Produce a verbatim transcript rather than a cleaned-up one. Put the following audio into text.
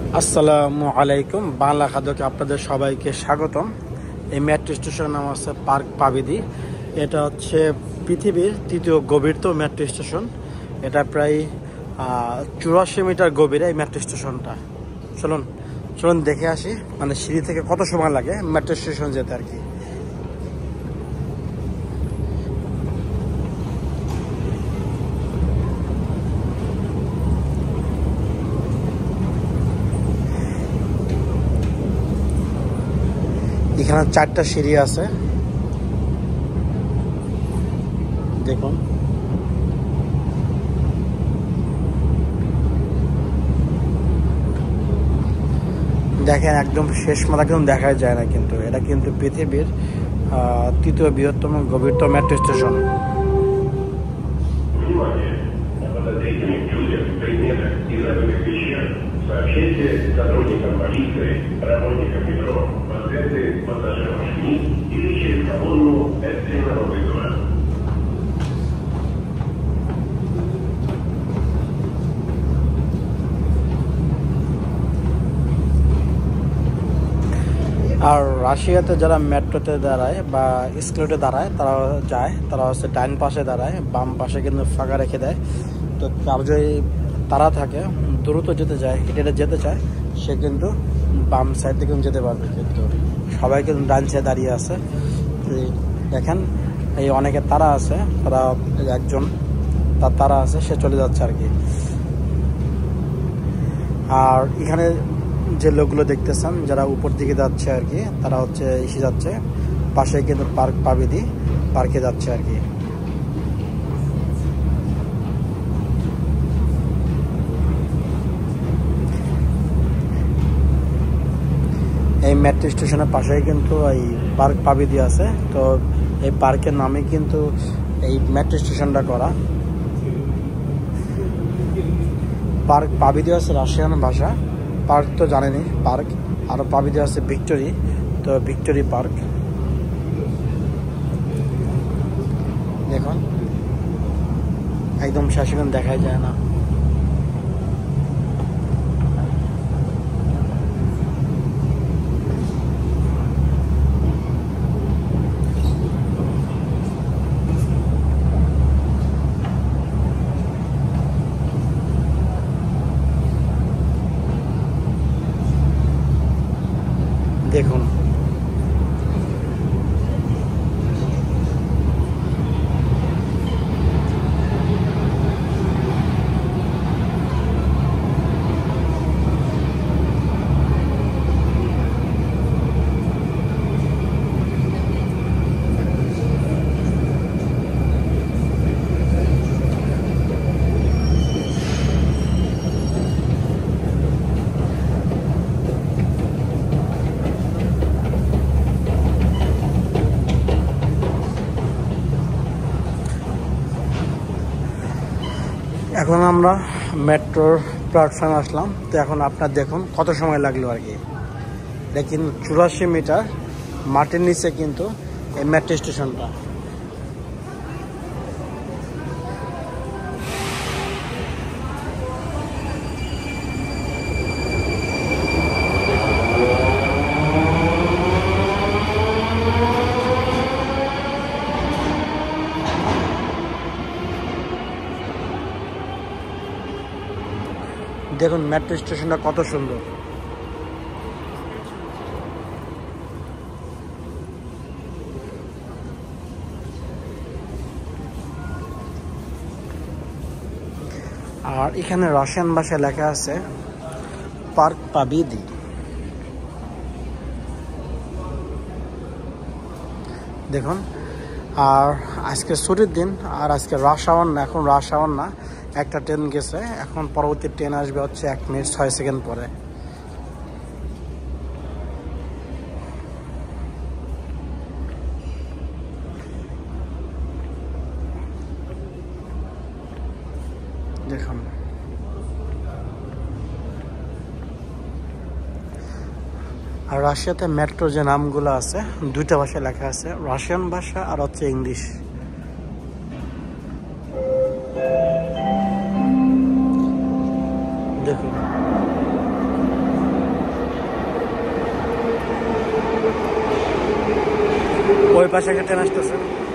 আসসালামু আলাইকুম। বাংলা খাদ্যকে আপনাদের সবাইকে স্বাগতম। এই মেট্রো স্টেশনের নাম হচ্ছে পার্ক পাবিদি। এটা হচ্ছে পৃথিবীর তৃতীয় গভীরতম মেট্রো স্টেশন। এটা প্রায় চুরাশি মিটার গভীরে এই মেট্রো স্টেশনটা। চলুন চলুন দেখে আসি, মানে সিঁড়ি থেকে কত সময় লাগে মেট্রো স্টেশন যেতে আর কি। এখানে চারটা সিঁড়ি আছে, দেখুন। দেখেন একদম শেষ মাথা কিন্তু দেখা যায় না, কিন্তু এটা কিন্তু পৃথিবীর তৃতীয় বৃহত্তম গভীরতম মেট্রো স্টেশন। Сообщайте сотрудникам полиции, работникам метро, пациенты пассажиров машины или через колонну экстренного вызова. আর রাশিয়াতে যারা মেট্রোতে দাঁড়ায় বা স্কুলেটে দাঁড়ায়, তারা যায়, তারা হচ্ছে ডাইন পাশে দাঁড়ায়, বাম পাশে কিন্তু ফাঁকা রেখে দেয়। তো তার যদি তারা থাকে দ্রুত যেতে চায়, হেঁটে হেঁটে যেতে চায়, সে কিন্তু বাম সাইড থেকে যেতে পারবে। কিন্তু সবাই কিন্তু ডান সাইডে দাঁড়িয়ে আছে। দেখেন এই অনেকে তারা আছে, তারা একজন তার তারা আছে, সে চলে যাচ্ছে আর কি। আর এখানে যে লোকগুলো দেখতেছেন যারা উপর দিকে যাচ্ছে আর কি, তারা হচ্ছে এসে যাচ্ছে পাশে কিন্তু পার্ক পাবিদি, পার্কে যাচ্ছে আর কি। এই মেট্রো স্টেশনের পাশেই কিন্তু এই পার্ক পাবিদি আছে। তো এই পার্কের নামে কিন্তু এই মেট্রো স্টেশনটা করা। পার্ক পাবিদি আছে রাশিয়ান ভাষা, পার্ক তো জানেনি পার্ক, আর পাবিদি আছে ভিক্টোরি, তো ভিক্টোরি পার্ক। দেখুন একদম শেষ দেখাই যায় না। দেখুন এখন আমরা মেট্রোর প্ল্যাটফর্মে আসলাম। তো এখন আপনার দেখুন কত সময় লাগলো আর কি। এটা কিন্তু চুরাশি মিটার মাটির নিচে কিন্তু এই মেট্রো স্টেশনটা। দেখুন মেট্রো স্টেশনটা কত সুন্দর। আর এখানে রাশিয়ান ভাষায় লেখা আছে পার্ক পাবিদি। দেখুন, আর আজকে ছুটির দিন, আর আজকে রাশ আওয়ার না, এখন রাশ আওয়ার না, একটা ট্রেন গেছে, এখন পরবর্তী ট্রেন আসবে হচ্ছে এক মিনিট ছয় সেকেন্ড পরে। দেখুন আর রাশিয়াতে মেট্রো যে নামগুলো আছে দুইটা ভাষায় লেখা আছে, রাশিয়ান ভাষা আর হচ্ছে ইংলিশ। দেখুন ওই পাশে একটা ট্রেন আসতেছে।